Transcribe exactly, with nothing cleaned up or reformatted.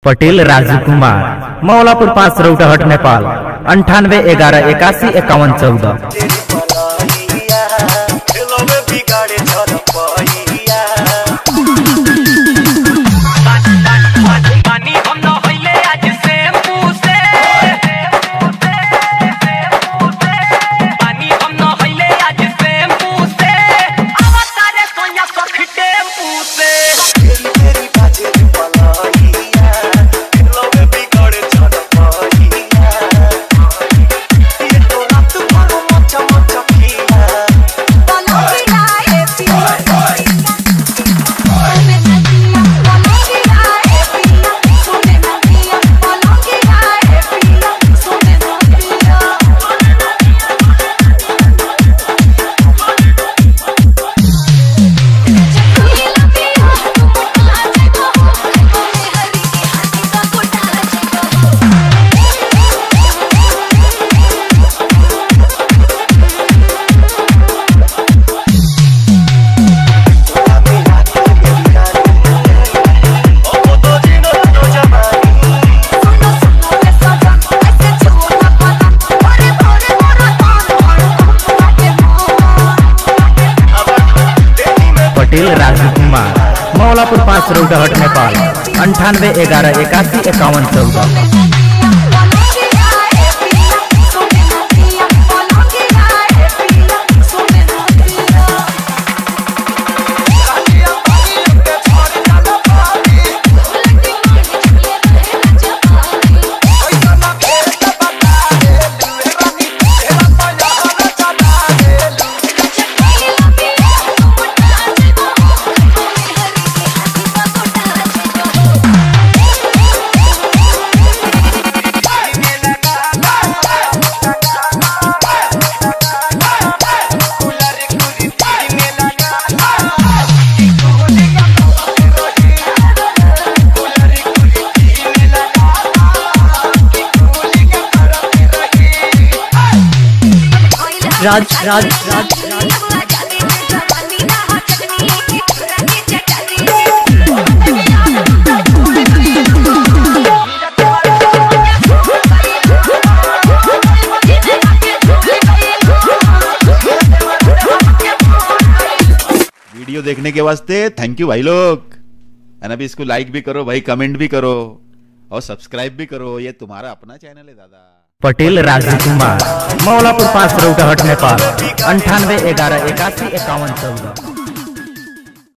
पटेल राजू कुमार, मौलापुर पास रौटहट नेपाल, अंठानवे ग्यारह इक्यासी इक्यावन चौदह। पटेल राजू कुमार, मौलापुर पास रौटहट नेपाल, अंठानवे ग्यारह इक्यासी इक्यावन चौदह। राज राज राज वीडियो देखने के वास्ते थैंक यू भाई लोग। एंड अभी इसको लाइक भी करो भाई, कमेंट भी करो और सब्सक्राइब भी करो। ये तुम्हारा अपना चैनल है दादा। पटेल राजू कुमार, मौलापुर पास रौटहट नेपाल, अंठानवे ग्यारह इक्यासी इक्यावन चौदह।